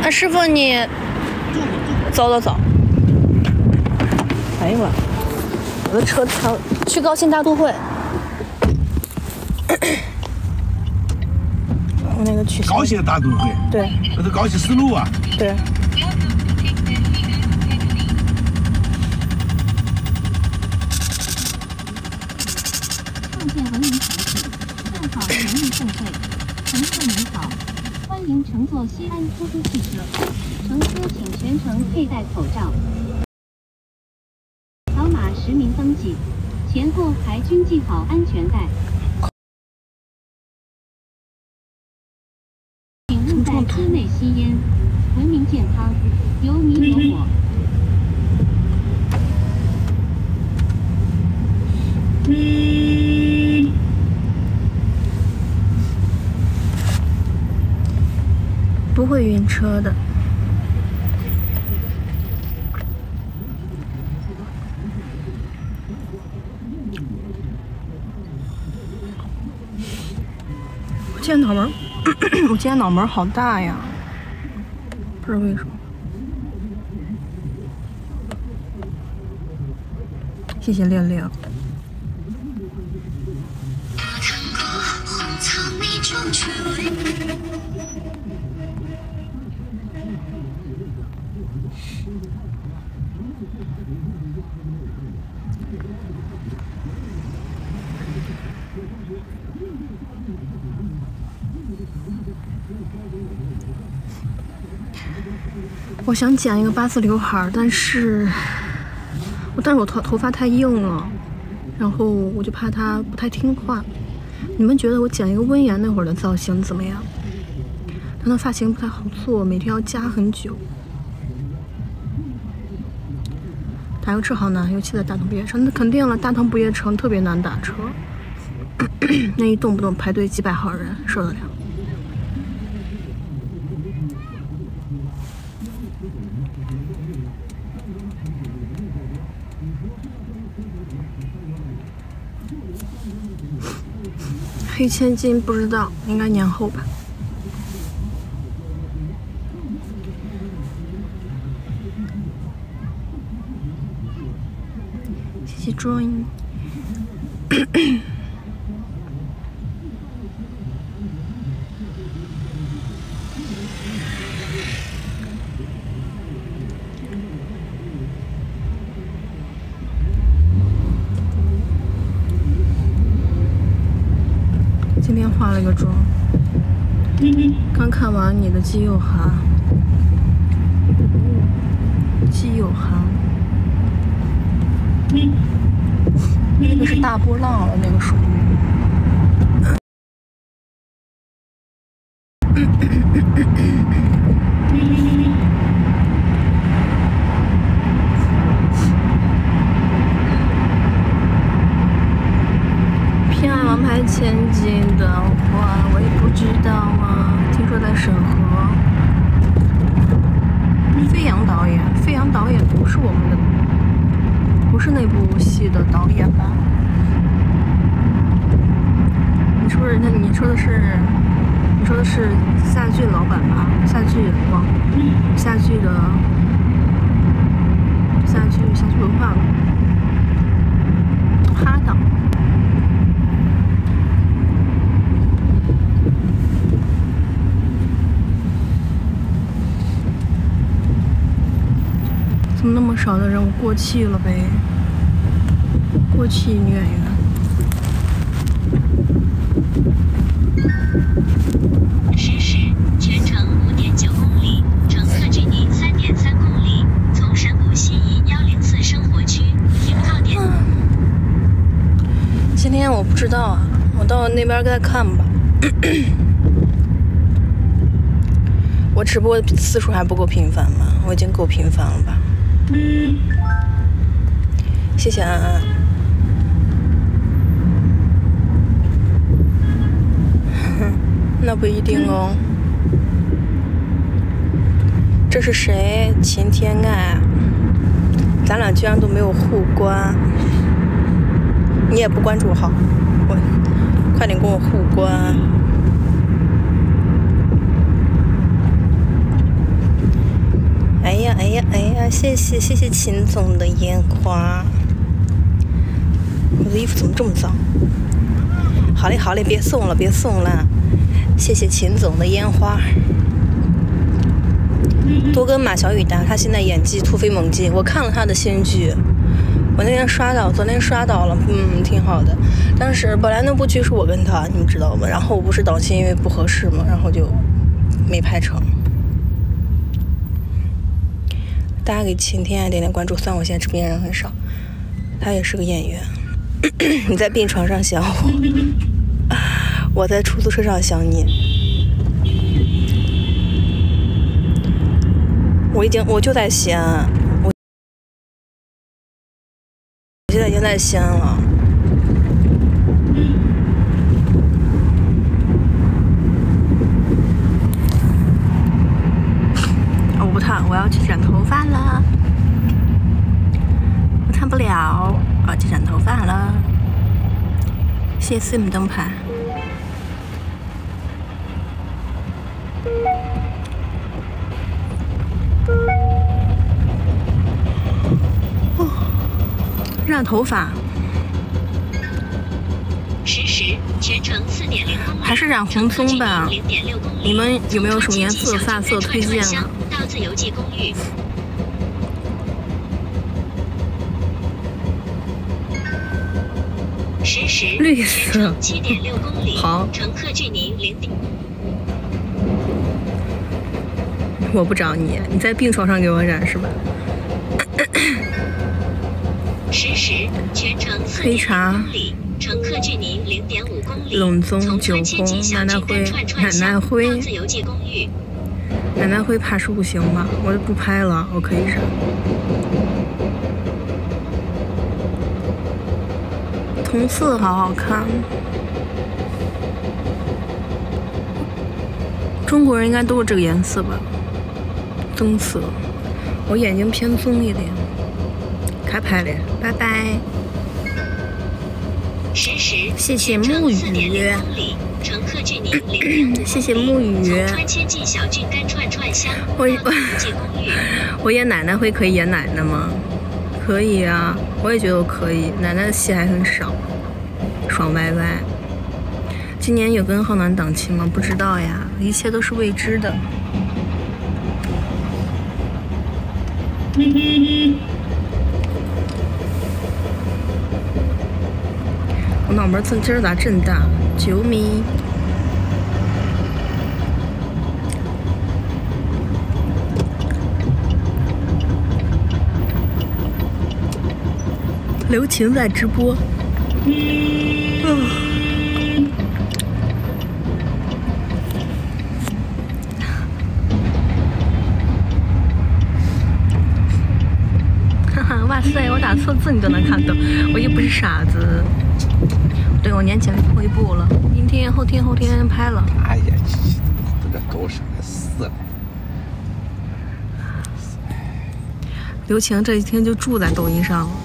师傅你走。哎呦我，我的车调去高新大都会。我那个去高新大都会。 对。 那是高新丝路啊。 对。 创建文明城市，办好人民盛会，乘客您好，欢迎乘坐西安出租汽车，乘车请全程佩戴口罩，扫码实名登记，前后排均系好安全带。请勿在车内吸烟，文明健康，有你有我。 不会晕车的。我今天脑门好大呀，不知道为什么。谢谢亮亮。我想剪一个8字刘海，但是我头发太硬了，然后我就怕它不太听话。你们觉得我剪一个温言那会儿的造型怎么样？他的发型不太好做，每天要夹很久。打个车好难，尤其在大同不夜城，那肯定了，大同不夜城特别难打车，那一动不动排队几百号人，受得了？黑千金不知道，应该年后吧。谢谢 join。今天化了个妆，刚看完你的基友涵，那个是大波浪了，那个属于。偏爱王牌千金的话，我也不知道啊。听说在审核。飞扬导演不是我们的，不是那部戏的导演吧？你说的是夏剧老板吧？夏剧文化吧？哈导。怎么那么少的人？我过气了呗？过气女演员。 实时全程5.9公里，乘客距离3.3公里，从神谷西移104生活区停靠点。 今天我不知道啊，我到那边再看吧。我直播的次数还不够频繁吗？我已经够频繁了吧？谢谢安安。那不一定哦。这是谁？秦天爱。咱俩居然都没有互关。你也不关注好，快点跟我互关。 呀，谢谢秦总的烟花。我的衣服怎么这么脏？好嘞，别送了，谢谢秦总的烟花。多跟马小雨搭，他现在演技突飞猛进。我看了他的新剧，我昨天刷到了，挺好的。但是本来那部剧是我跟他，你们知道吗？然后我不是档期因为不合适嘛，然后就没拍成。大家给晴天点点关注，虽然我现在直播间人很少，他也是个演员。你在病床上想我，我在出租车上想你。我就在西安，我现在已经在西安了。我不烫，我要去染头发了。我烫不了，我要去染头发了。谢谢 Sim 灯牌。染头发， 实时全程4.0公里， 还是染红棕吧。你们有没有什么颜色、发色推荐啊？ 到自由记公寓。实时绿色 7.6公里， 好。 乘客距您0点。 我不找你，你在病床上给我染是吧？ 实时全程黑茶 4.0公里，乘客距您0.5公里。 冷棕、酒红、奶奶灰、 自由记公寓。 奶奶灰怕是不行吧？我就不拍了，我可以染。同色好好看，中国人应该都是这个颜色吧？棕色，我眼睛偏棕一点。开拍了，拜拜。 实时谢谢木鱼，谢谢木鱼。我演奶奶会可以演奶奶吗？可以啊，我也觉得我可以。奶奶的戏还很少，爽歪歪。今年有跟浩南档期吗？不知道呀，一切都是未知的。我脑门今儿咋真大？救命！刘晴在直播。哇塞，我打错字你都能看懂，我又不是傻子。对，我年前退步了，明天、后天拍了。 哎呀，都这狗屎死了！ 刘晴这几天就住在抖音上了。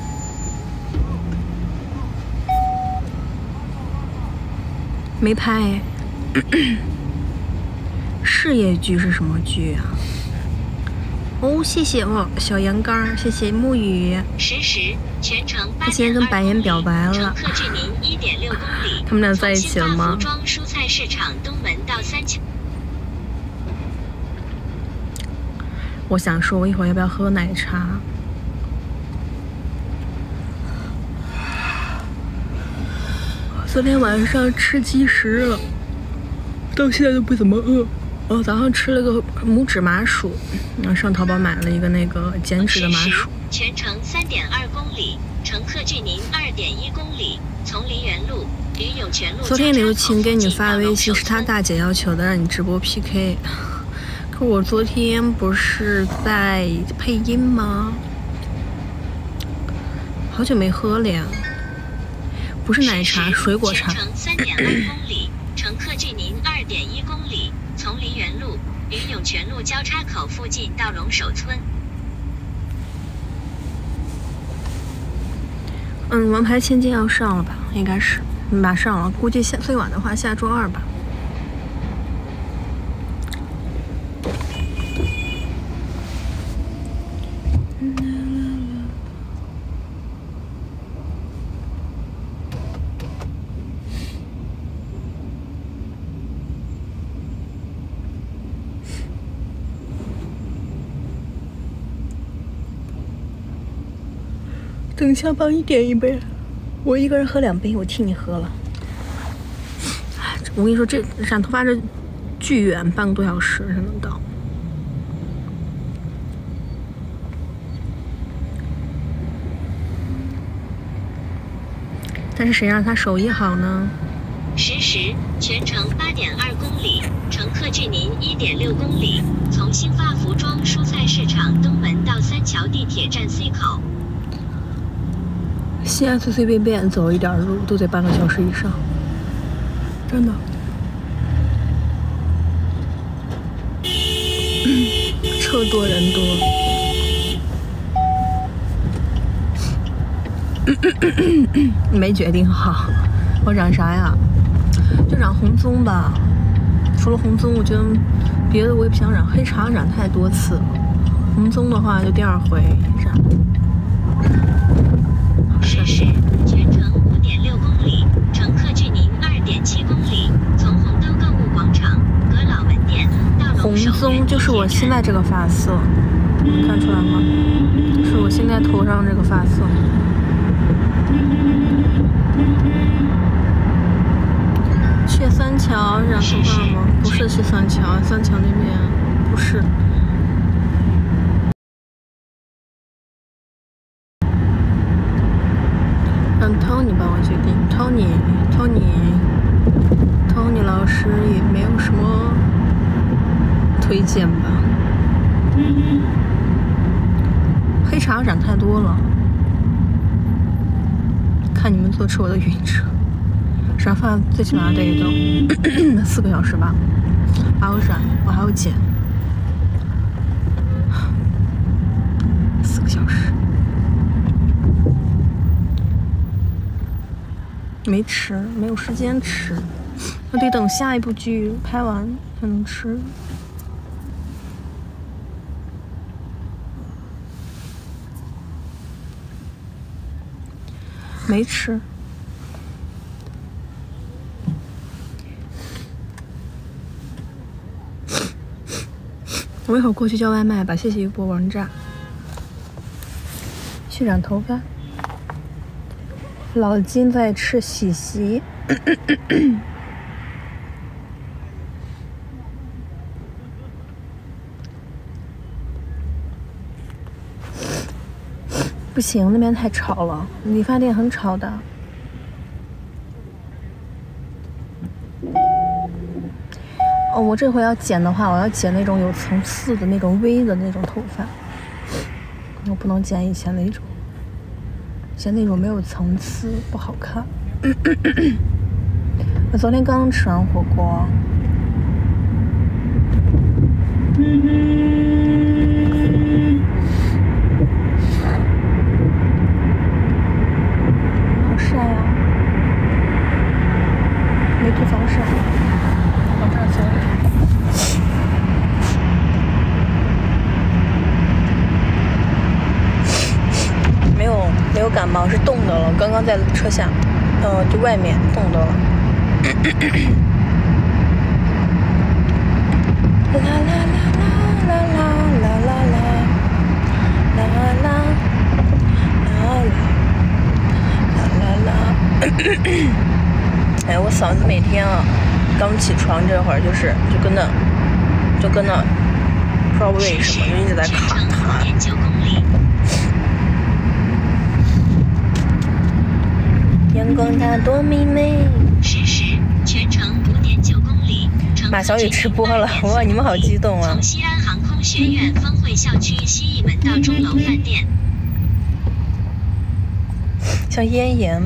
没拍。事业剧是什么剧啊？哦，谢谢我小杨杆，谢谢木鱼。 实时全程8.2公里， 他现在跟白岩表白了。 乘客距您1.6公里。 他们俩在一起了吗？ 服装蔬菜市场东门到3桥。 我想说，我一会儿要不要喝奶茶？昨天晚上吃鸡食了，到现在都不怎么饿。我早上吃了个拇指麻薯，上淘宝买了一个那个减脂的麻薯。 全程3.2公里，乘客距您2.1公里，从梨园路、于涌泉路。 昨天刘晴给你发微信，是他大姐要求的，让你直播 PK。可我昨天不是在配音吗？好久没喝了呀。不是奶茶，水果茶。 全程3.2公里，乘客距您2.1公里。从梨园路、于涌泉路交叉口附近到龙首村。 王牌千金要上了吧？应该是马上了，估计最晚的话下周2吧。 等一下帮你点一杯，我一个人喝2杯，我替你喝了。我跟你说，这染头发这巨远，半个多小时才能到。但是谁让他手艺好呢 ？10时，全程8.2公里，乘客距您1.6公里，从兴发服装蔬菜市场东门到三桥地铁站 C 口。 西安随随便便走一点路都得半个小时以上，真的。车多人多。没决定好，我染啥呀？就染红棕吧。除了红棕，我觉得别的我也不想染。黑茶染太多次了，红棕的话就第2回染。 10时，全程5.6公里，乘客距您2.7公里，从红豆购物广场、阁老门店到红棕就是我现在这个发色，看出来吗？是我现在头上这个发色。去三桥染头发吗？不是去三桥，三桥那边不是。让 Tony 帮我决定。Tony 老师也没有什么推荐吧。黑茶染太多了。看你们坐车，我都晕车。染发最起码得都4个小时吧，还要染，我还要剪，4个小时。没吃，没有时间吃，我得等下一部剧拍完才能吃。没吃。我一会儿过去叫外卖吧，谢谢一波王炸。去染头发。老金在吃喜席。不行，那边太吵了，理发店很吵的。哦，我这回要剪的话，我要剪那种有层次的那种微的那种头发，我不能剪以前那种，以前那种没有层次不好看。我昨天刚吃完火锅。好晒啊！没涂防晒，往这儿走。没有感冒，是冻的了。刚刚在车下，就外面冻的了。啦啦啦啦啦啦啦啦啦啦啦。哎，我嗓子每天啊，刚起床这会儿就跟那，不知道为什么就一直在卡痰。阳光它多明媚。 10时，全程5.9公里。 马小雨直播了，哇，你们好激动啊！ 从西安航空学院峰汇校区西义门到钟楼饭店。 像咽炎。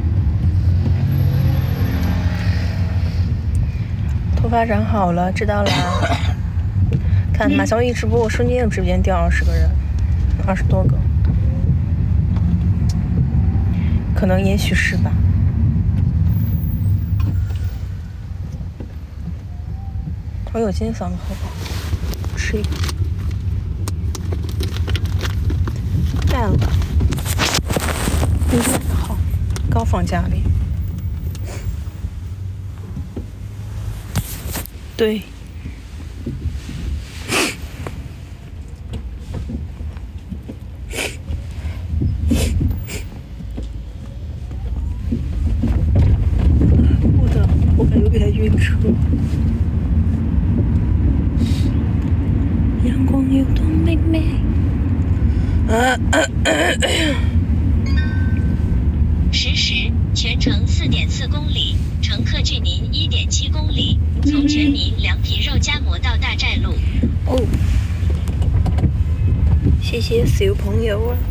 头发染好了，知道啦。看马小雨直播，我瞬间直播间掉20个人，20多个。可能也许是吧。我有今天嗓子好不好？吃一个。带了吧。好，刚放家里。对。 晕车。阳光有多美美。 实时全程4.4公里，乘客距您1.7公里，从全民凉皮肉夹馍到大寨路。 哦，谢谢小朋友啊。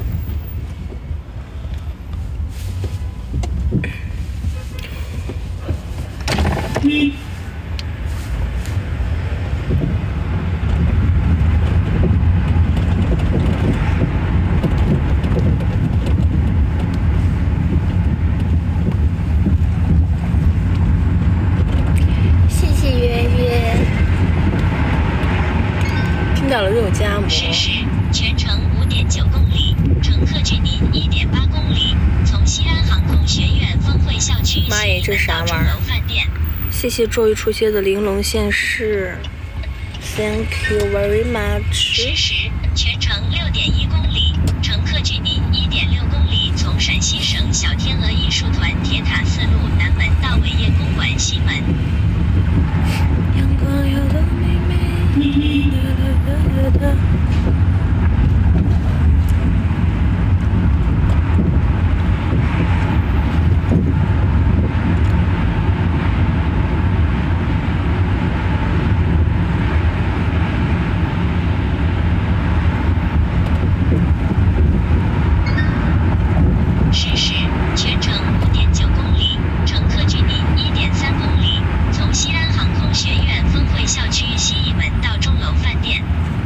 肉夹馍。 实时全程5.9公里，乘客距您1.8公里，从西安航空学院峰汇校区西门到钟楼饭店。 谢谢终于出现的玲珑县市 ，Thank you very much。 实时全程6.1公里，乘客距您1.6公里，从陕西省小天鹅艺术团铁塔4路南门到伟业公馆西门。 阳光有多美美。 实时全程5.9公里，乘客距您1.3公里，从西安航空学院峰汇校区西一门到钟楼饭店。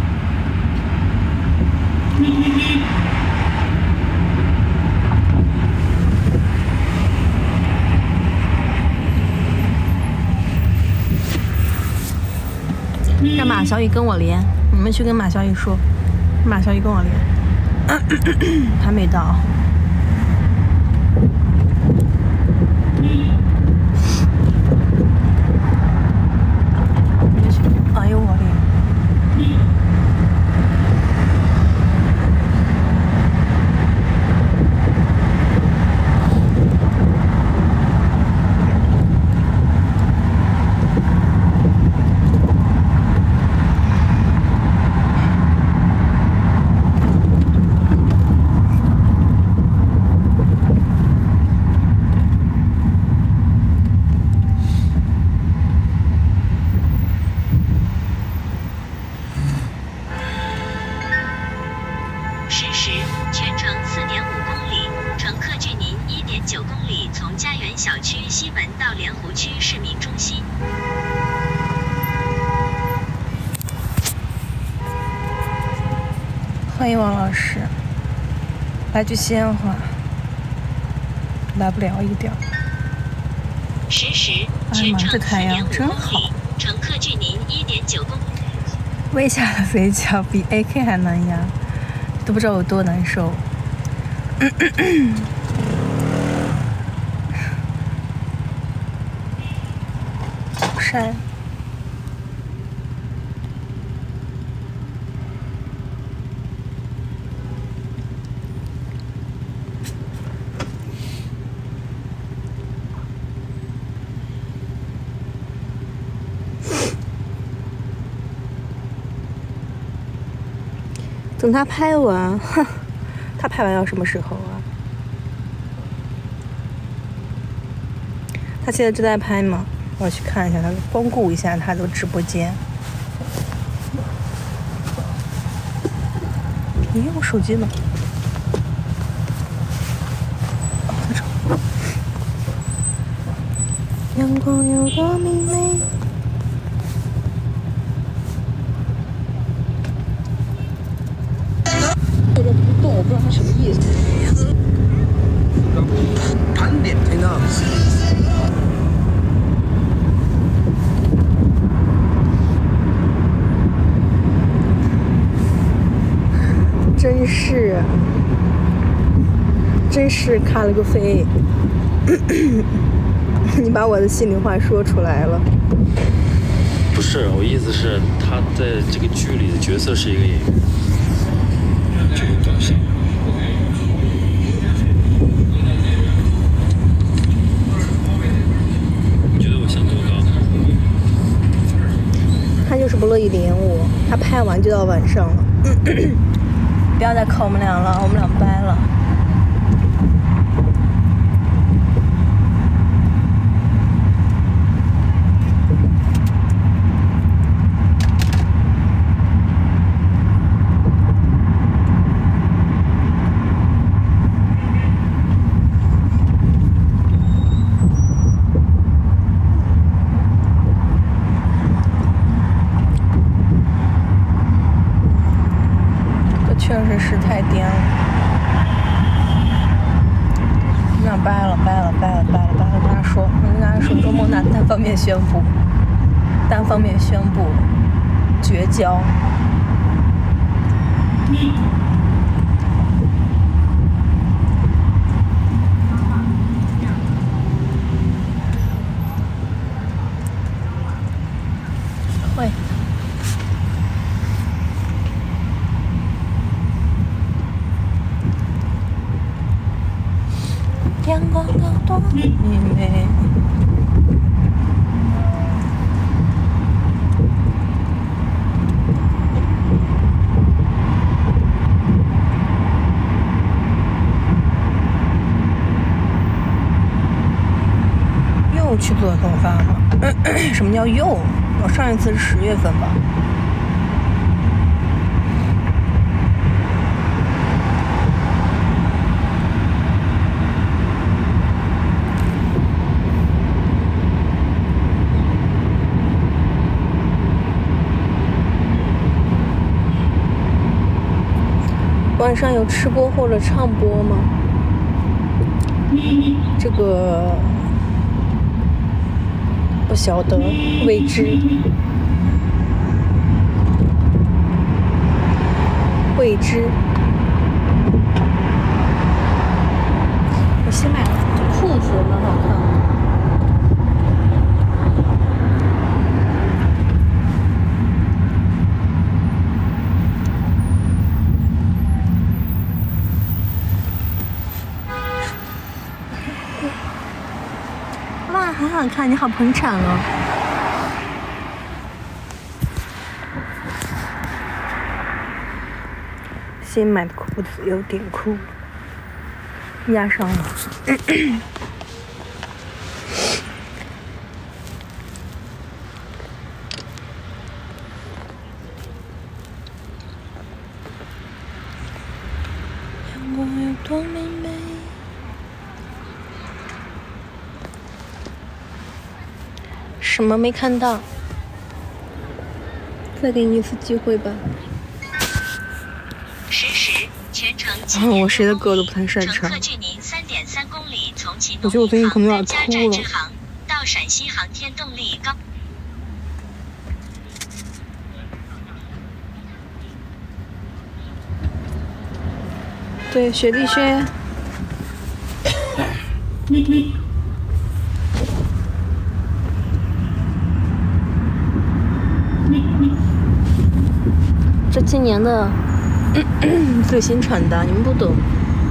让马小雨跟我连，你们去跟马小雨说，马小雨跟我连，还没到。哎呦我的！ 实时全程4.5公里，乘客距您1.9公里，从家园小区西门到莲湖区市民中心。 欢迎王老师，来句西安话，来不了一点。 实时全程4.5公里，乘客距您1.9公里。 微下的嘴角比 AK 还难压，都不知道有多难受。晒。等他拍完，哼，他拍完要什么时候啊？他现在正在拍吗？我要去看一下他，光顾一下他的直播间。咦，我手机呢？在这。阳光有多明媚。 我不知道他什么意思。盘点呢？真是咖了个飞。你把我的心里话说出来了。 不是，我意思是他在这个剧里的角色是一个演员。这个东西，你觉得我像多高？ 他拍完就到晚上了。不要再靠我们俩了，我们俩掰了。确实是太颠了，我们俩掰了，跟他说周梦娜单方面宣布绝交。会。阳光有多明媚，又去做头发吗？什么叫又？我上一次是10月份吧。晚上有吃播或者唱播吗？这个不晓得，未知。我新买了这裤子，蛮好看的。哇，很好看，你好捧场哦！新买的裤子有点酷，压上了。阳光有多明媚？什么没看到？再给你一次机会吧。我谁的歌都不太擅长。我觉得我最近可能有点秃了。到陕西航天动力高。对，雪地靴。这今年的最新穿搭，你们不懂。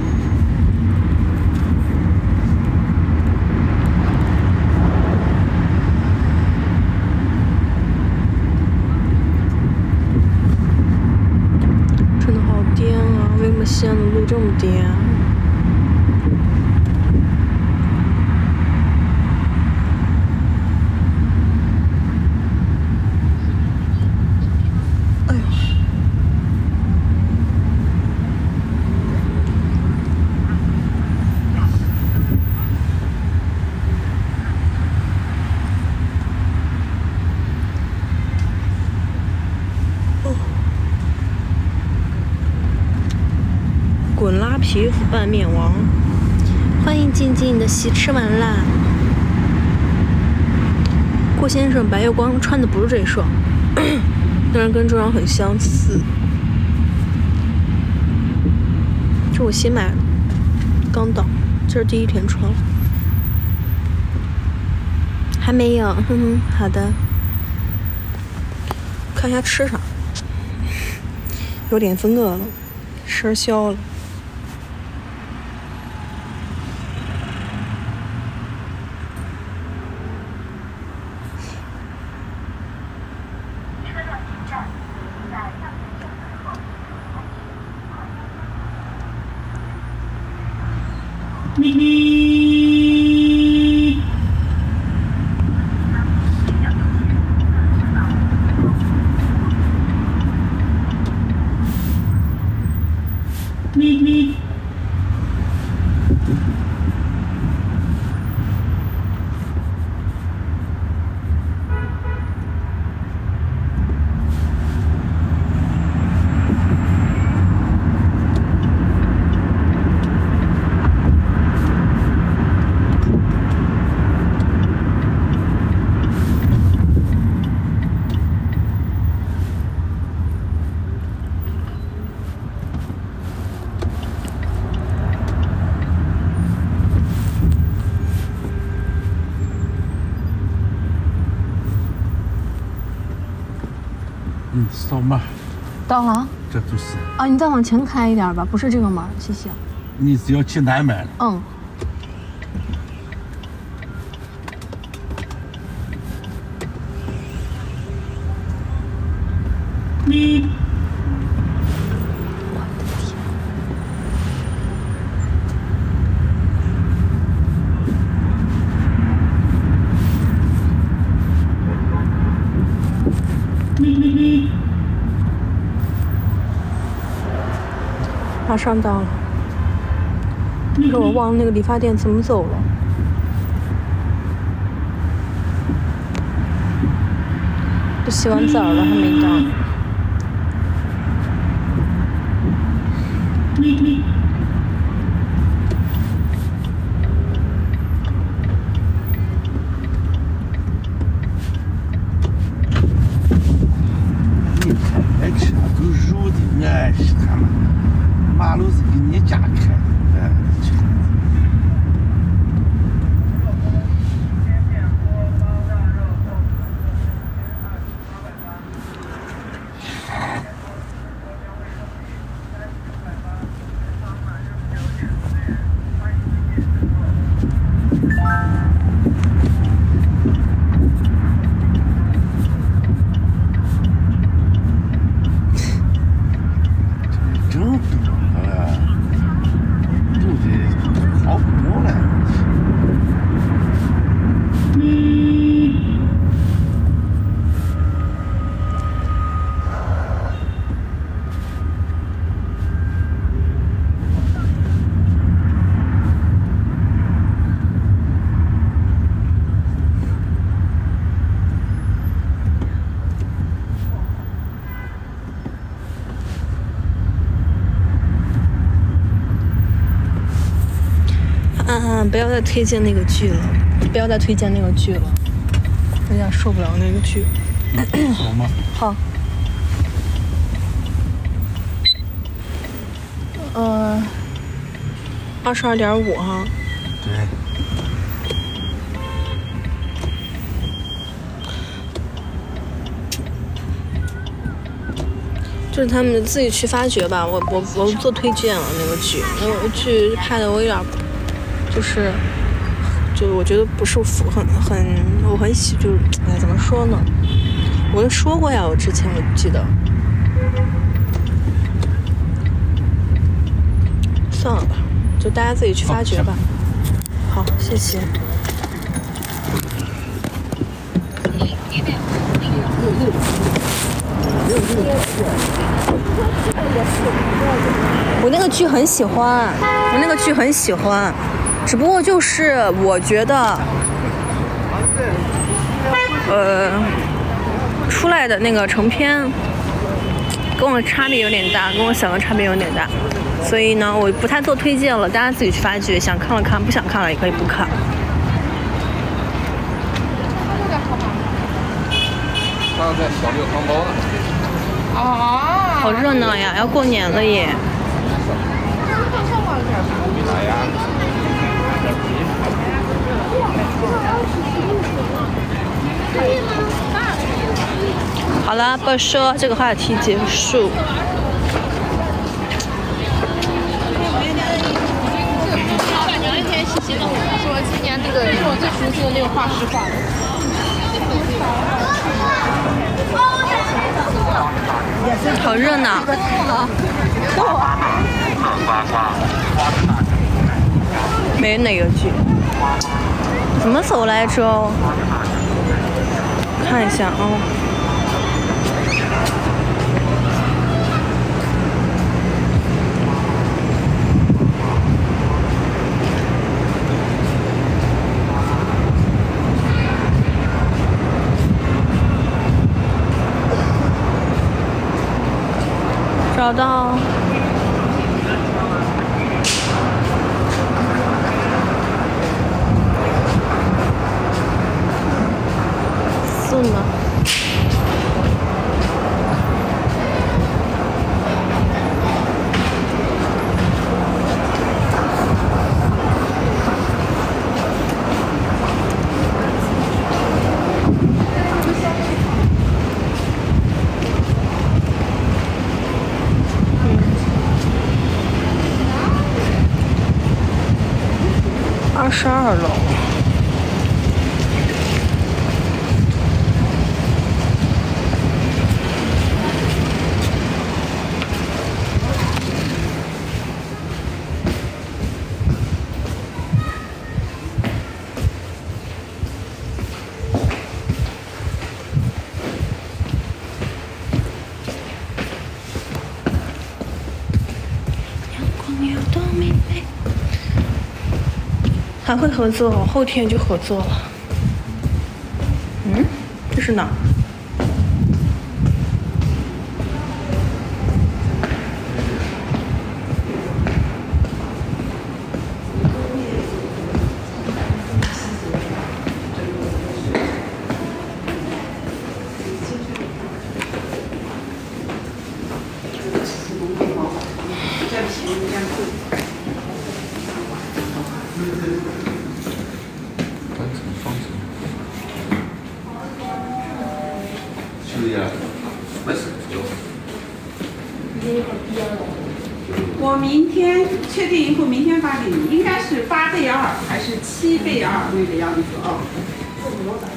真的好颠啊！为什么西安的路这么颠啊？滚拉皮腐拌面王，欢迎静静的席吃完啦。郭先生白月光穿的不是这双，但是跟这双很相似。这我新买的，刚到，这是第一天穿。还没有，哼哼，好的。看一下吃啥，有点饿了，吃消了。 扫码， 到了。 这就是啊，你再往前开一点吧，不是这个门，谢谢。 你只要去南门了。 嗯。马上到了，可是我忘了那个理发店怎么走了。都洗完澡了，还没到。 你看那车都揉的安实他妈，马路是给你家开的，哎，这个。不要再推荐那个剧了，不要再推荐那个剧了，有点受不了那个剧。 好吗？ 好。22.5哈。 对。 就是他们自己去发掘吧，我做推荐了那个剧，那个剧拍的我有点。就我觉得不是我很喜，就是怎么说呢？我都说过呀，我之前我记得。算了吧，就大家自己去发掘吧。好，谢谢。我那个剧很喜欢，只不过就是我觉得，出来的那个成片跟我差别有点大，跟我想的差别有点大，所以呢，我不太做推荐了，大家自己去发掘，想看了看，不想看了也可以不看。 还有在小六汤包呢。 啊！好热闹呀，要过年了耶。 啥呀？ 好了，不说这个话题结束。 老板娘那天细心的说，今年那个做最熟悉的那个画师画的。 好热闹。 没哪个剧。怎么走来着？看一下啊。找到。送了。22楼。还会合作，后天就合作了。嗯，这是哪儿？ 我明天确定以后，明天发给你，应该是8:2还是7:2那个样子啊？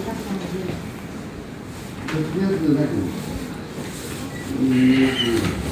那是那个，